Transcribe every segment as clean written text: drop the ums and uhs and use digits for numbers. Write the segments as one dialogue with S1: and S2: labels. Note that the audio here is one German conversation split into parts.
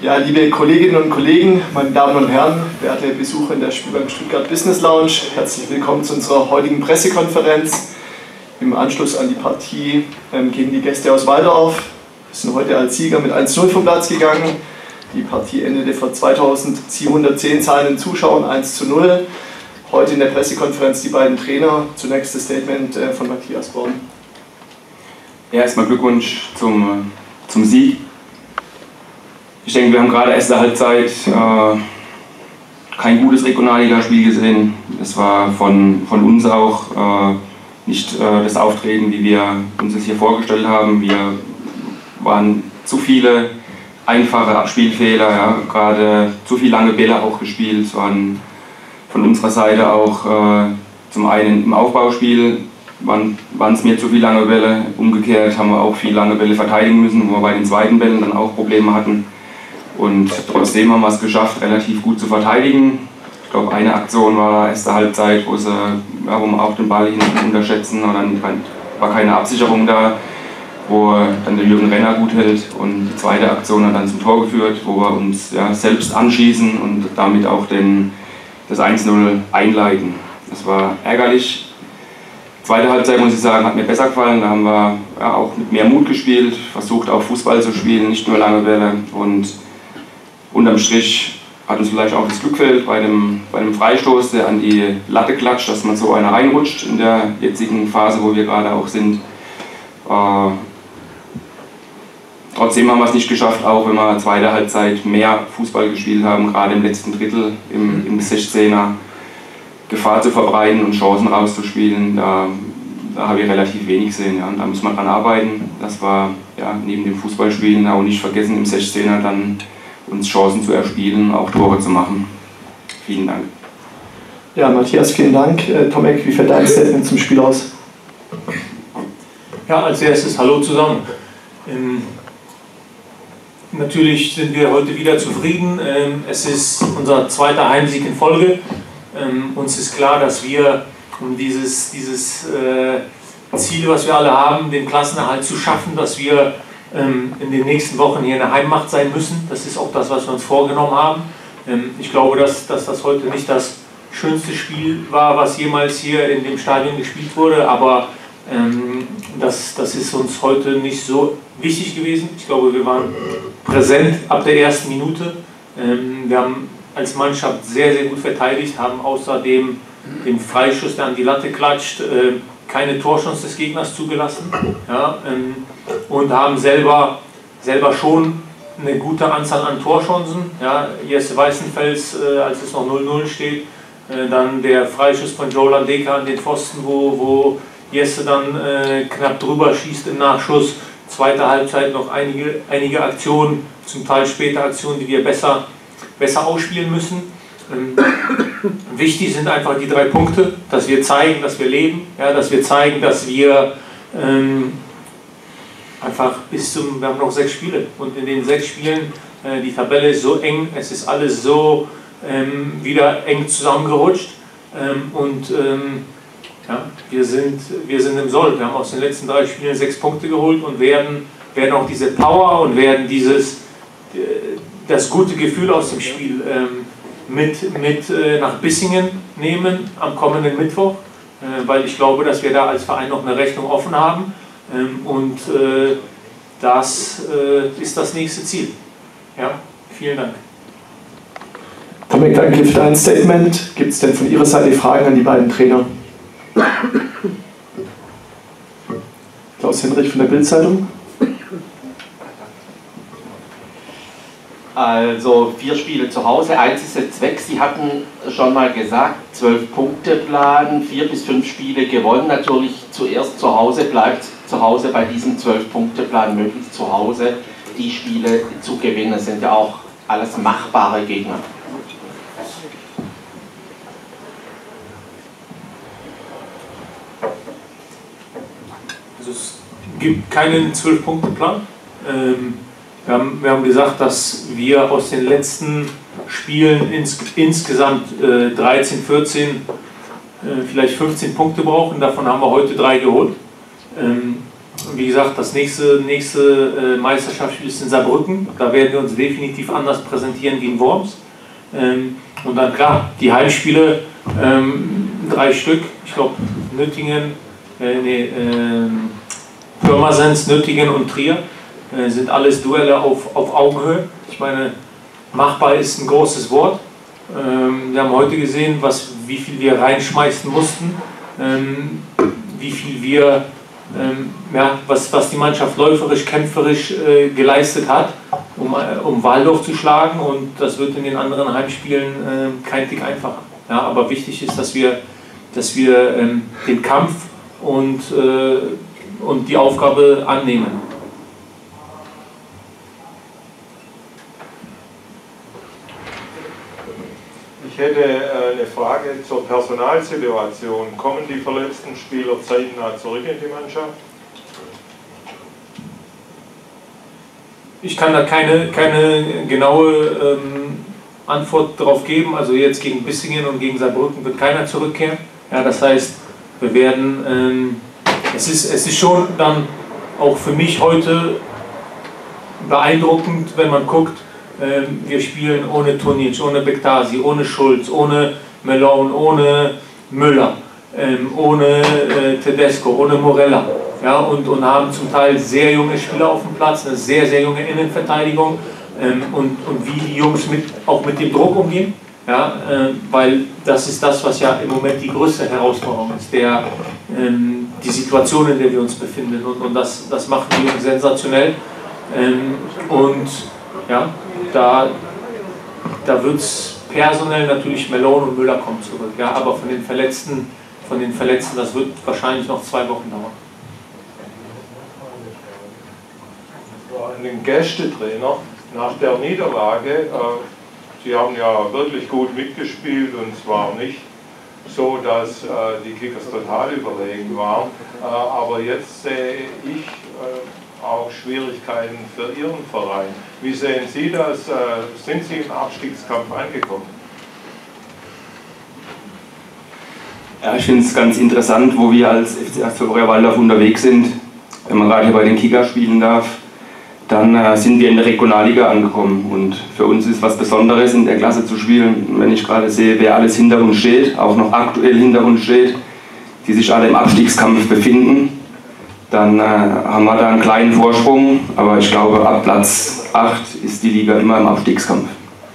S1: Ja, liebe Kolleginnen und Kollegen, meine Damen und Herren, werte Besucher in der Spielbank Stuttgart Business Lounge, herzlich willkommen zu unserer heutigen Pressekonferenz im Anschluss an die Partie gegen die Gäste aus Waldorf. Wir sind heute als Sieger mit 1:0 vom Platz gegangen. Die Partie endete vor 2710 zahlenden Zuschauern 1:0. Heute in der Pressekonferenz die beiden Trainer. Zunächst das Statement von Matthias Born.
S2: Ja, erstmal Glückwunsch zum Sieg. Ich denke, wir haben gerade erste Halbzeit kein gutes Regionalligaspiel gesehen. Es war von uns auch nicht das Auftreten, wie wir uns das hier vorgestellt haben. Wir waren zu viele einfache Spielfehler, ja, gerade zu viele lange Bälle auch gespielt. Es waren von unserer Seite auch zum einen im Aufbauspiel waren es mir zu viele lange Bälle. Umgekehrt haben wir auch viele lange Bälle verteidigen müssen, wo wir bei den zweiten Bällen dann auch Probleme hatten. Und trotzdem haben wir es geschafft, relativ gut zu verteidigen. Ich glaube, eine Aktion war erste Halbzeit, wo wir auch den Ball hinten unterschätzen und dann war keine Absicherung da, wo dann der Jürgen Renner gut hält. Und die zweite Aktion hat dann zum Tor geführt, wo wir uns selbst anschießen und damit auch das 1:0 einleiten. Das war ärgerlich. Zweite Halbzeit, muss ich sagen, hat mir besser gefallen. Da haben wir auch mit mehr Mut gespielt, versucht auch Fußball zu spielen, nicht nur lange Bälle. Und unterm Strich hat uns vielleicht auch das Glück gefehlt bei einem Freistoß, der an die Latte klatscht, dass man so einer reinrutscht in der jetzigen Phase, wo wir gerade auch sind. Trotzdem haben wir es nicht geschafft, auch wenn wir zweite Halbzeit mehr Fußball gespielt haben, gerade im letzten Drittel im 16er, Gefahr zu verbreiten und Chancen rauszuspielen. Da habe ich relativ wenig gesehen. Ja. Und da muss man dran arbeiten. Das war neben dem Fußballspielen auch nicht vergessen, im 16er dann uns Chancen zu erspielen, auch Tore zu machen. Vielen Dank.
S1: Ja, Matthias, vielen Dank. Tomek, wie fällt dein Statement zum Spiel aus?
S3: Ja, als erstes Hallo zusammen. Natürlich sind wir heute wieder zufrieden. Es ist unser zweiter Heimsieg in Folge. Uns ist klar, dass wir, um dieses Ziel, was wir alle haben, den Klassenerhalt zu schaffen, dass wir in den nächsten Wochen hier in der Heimmacht sein müssen. Das ist auch das, was wir uns vorgenommen haben. Ich glaube, dass das heute nicht das schönste Spiel war, was jemals hier in dem Stadion gespielt wurde, aber das ist uns heute nicht so wichtig gewesen. Ich glaube, wir waren präsent ab der ersten Minute. Wir haben als Mannschaft sehr, sehr gut verteidigt, haben außerdem den Freischuss, der an die Latte klatscht, keine Torchance des Gegners zugelassen, und haben selber schon eine gute Anzahl an Torchancen. Ja, Jesse Weißenfels, als es noch 0:0 steht, dann der Freischuss von Joe Landeka an den Pfosten, wo Jesse dann knapp drüber schießt im Nachschuss. Zweite Halbzeit noch einige Aktionen, zum Teil später Aktionen, die wir besser ausspielen müssen. Wichtig sind einfach die 3 Punkte, dass wir zeigen, dass wir leben, dass wir zeigen, dass wir einfach wir haben noch 6 Spiele und in den 6 Spielen, die Tabelle ist so eng, es ist alles so wieder eng zusammengerutscht wir sind im Soll. Wir haben aus den letzten 3 Spielen 6 Punkte geholt und werden auch diese Power und werden das gute Gefühl aus dem Spiel mit nach Bissingen nehmen am kommenden Mittwoch, weil ich glaube, dass wir da als Verein noch eine Rechnung offen haben das ist das nächste Ziel. Ja, vielen Dank.
S1: Tomek, danke für dein Statement. Gibt es denn von Ihrer Seite Fragen an die beiden Trainer? Klaus Henrich von der Bild-Zeitung.
S4: Also 4 Spiele zu Hause, 1 ist jetzt weg. Sie hatten schon mal gesagt, 12-Punkte-Plan, 4 bis 5 Spiele gewonnen. Natürlich zuerst zu Hause, bleibt zu Hause bei diesem 12-Punkte-Plan möglichst zu Hause die Spiele zu gewinnen. Das sind ja auch alles machbare Gegner.
S3: Also es gibt keinen 12-Punkte-Plan. Wir haben gesagt, dass wir aus den letzten Spielen insgesamt 13, 14, vielleicht 15 Punkte brauchen. Davon haben wir heute 3 geholt. Wie gesagt, das nächste Meisterschaftsspiel ist in Saarbrücken. Da werden wir uns definitiv anders präsentieren wie in Worms. Und dann klar, die Heimspiele, 3 Stück, ich glaube Nöttingen, Pirmasens, Nöttingen und Trier, sind alles Duelle auf Augenhöhe. Ich meine, machbar ist ein großes Wort. Wir haben heute gesehen, wie viel wir reinschmeißen mussten, wie viel wir, was die Mannschaft läuferisch, kämpferisch geleistet hat, um Waldorf zu schlagen, und das wird in den anderen Heimspielen kein Tick einfacher. Ja, aber wichtig ist, dass wir den Kampf und die Aufgabe annehmen.
S5: Ich hätte eine Frage zur Personalsituation. Kommen die verletzten Spieler zeitnah zurück in die Mannschaft?
S3: Ich kann da keine genaue Antwort darauf geben. Also jetzt gegen Bissingen und gegen Saarbrücken wird keiner zurückkehren. Ja, das heißt, wir werden, es ist schon dann auch für mich heute beeindruckend, wenn man guckt, wir spielen ohne Tunic, ohne Bektasi, ohne Schulz, ohne Malone, ohne Müller, ohne Tedesco, ohne Morella. Ja, und haben zum Teil sehr junge Spieler auf dem Platz, eine sehr, sehr junge Innenverteidigung, und wie die Jungs auch mit dem Druck umgehen. Ja, weil das ist das, was ja im Moment die größte Herausforderung ist, die Situation, in der wir uns befinden. Und das machen die Jungs sensationell. Und ja, da wird es personell natürlich, Malone und Müller kommen zurück. Ja, aber von den Verletzten, das wird wahrscheinlich noch 2 Wochen dauern.
S5: An den Gästetrainer nach der Niederlage. Sie haben ja wirklich gut mitgespielt, und es war nicht so, dass die Kickers total überlegen waren. Aber jetzt sehe ich auch Schwierigkeiten für Ihren Verein. Wie sehen Sie das? Sind Sie im Abstiegskampf angekommen?
S2: Ja, ich finde es ganz interessant, wo wir als FC Astoria Waldorf unterwegs sind. Wenn man gerade hier bei den Kickers spielen darf, dann sind wir in der Regionalliga angekommen, und für uns ist was Besonderes, in der Klasse zu spielen. Wenn ich gerade sehe, wer alles hinter uns steht, auch noch aktuell hinter uns steht, die sich alle im Abstiegskampf befinden, dann haben wir da einen kleinen Vorsprung, aber ich glaube, ab Platz 8 ist die Liga immer im Abstiegskampf.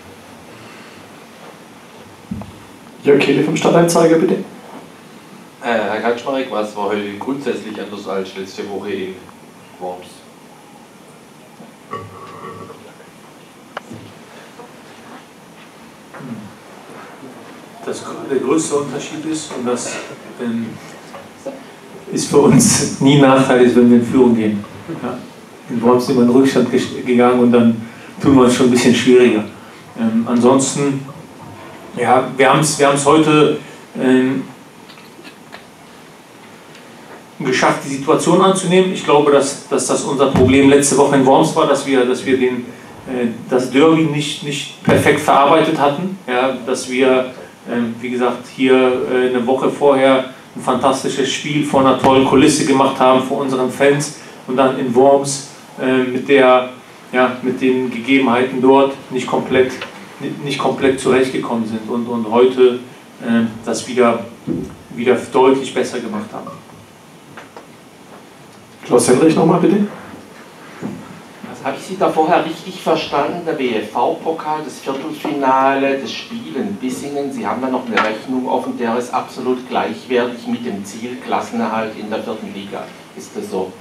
S1: Jörg Kehle vom Stadtanzeiger, bitte.
S6: Herr Kaczmarek, was war heute grundsätzlich anders als letzte Woche in Worms?
S3: Der größte Unterschied ist, und das ist für uns nie nachteilig, wenn wir in Führung gehen. Ja, in Worms sind wir in Rückstand gegangen, und dann tun wir es schon ein bisschen schwieriger. Ansonsten, ja, wir haben es heute geschafft, die Situation anzunehmen. Ich glaube, dass das unser Problem letzte Woche in Worms war, dass wir das Derby nicht perfekt verarbeitet hatten. Ja, dass wir, wie gesagt, hier eine Woche vorher ein fantastisches Spiel vor einer tollen Kulisse gemacht haben, vor unseren Fans, und dann in Worms mit den Gegebenheiten dort nicht komplett zurechtgekommen sind, und heute das wieder deutlich besser gemacht haben.
S1: Klaus Henrich nochmal, bitte.
S4: Also habe ich Sie da vorher richtig verstanden? Der BFV-Pokal, das Viertelfinale, das Spiel in Bissingen, Sie haben da noch eine Rechnung offen, der ist absolut gleichwertig mit dem Ziel Klassenerhalt in der 4. Liga. Ist das so?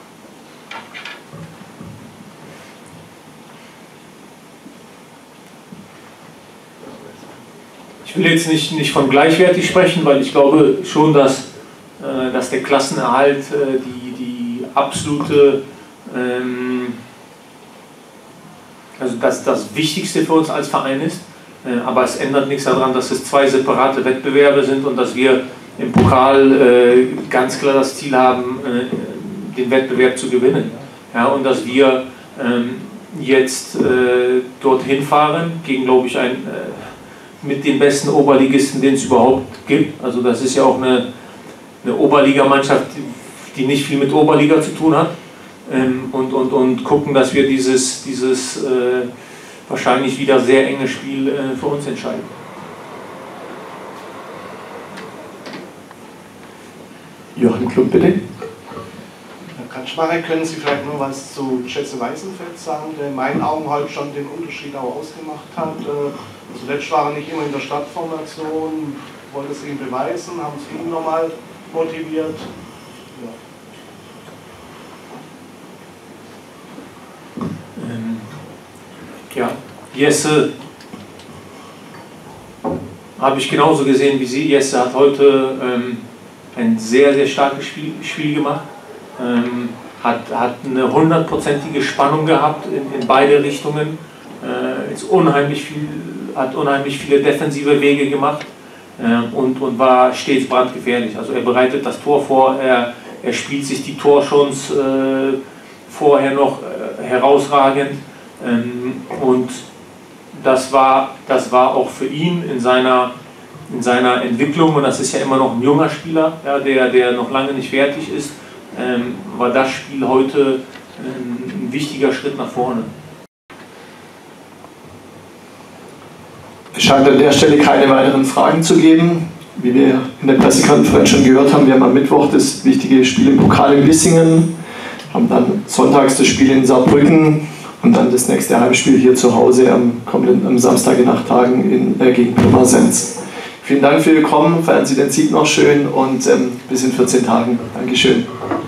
S3: Ich will jetzt nicht von gleichwertig sprechen, weil ich glaube schon, dass der Klassenerhalt die absolute, also das Wichtigste für uns als Verein ist. Aber es ändert nichts daran, dass es 2 separate Wettbewerbe sind und dass wir im Pokal ganz klar das Ziel haben, den Wettbewerb zu gewinnen. Ja, und dass wir jetzt dorthin fahren gegen, glaube ich, mit den besten Oberligisten, den es überhaupt gibt. Also das ist ja auch eine Oberligamannschaft, die nicht viel mit Oberliga zu tun hat. und gucken, dass wir dieses wahrscheinlich wieder sehr enge Spiel für uns entscheiden.
S1: Joachim Klump, bitte.
S7: Herr Kaczmarek, können Sie vielleicht noch was zu Jesse Weißenfels sagen, der in meinen Augen halt schon den Unterschied auch ausgemacht hat? Zuletzt war er nicht immer in der Startformation, wollte es ihm beweisen, haben Sie ihn nochmal motiviert?
S3: Ja, Jesse habe ich genauso gesehen wie Sie. Jesse hat heute ein sehr, sehr starkes Spiel gemacht. Hat eine 100%ige Spannung gehabt in beide Richtungen. Hat unheimlich viele defensive Wege gemacht und war stets brandgefährlich. Also er bereitet das Tor vor, er spielt sich die Torchance vorher noch herausragend. Und das war auch für ihn in seiner Entwicklung, und das ist ja immer noch ein junger Spieler, ja, der noch lange nicht fertig ist, war das Spiel heute ein wichtiger Schritt nach vorne.
S1: Es scheint an der Stelle keine weiteren Fragen zu geben. Wie wir in der Pressekonferenz schon gehört haben, wir haben am Mittwoch das wichtige Spiel im Pokal in Bissingen, haben dann sonntags das Spiel in Saarbrücken und dann das nächste Heimspiel hier zu Hause am Samstag in 8 Tagen gegen Pirmasens. Vielen Dank für Ihr Kommen, feiern Sie den Sieg noch schön und bis in 14 Tagen. Dankeschön.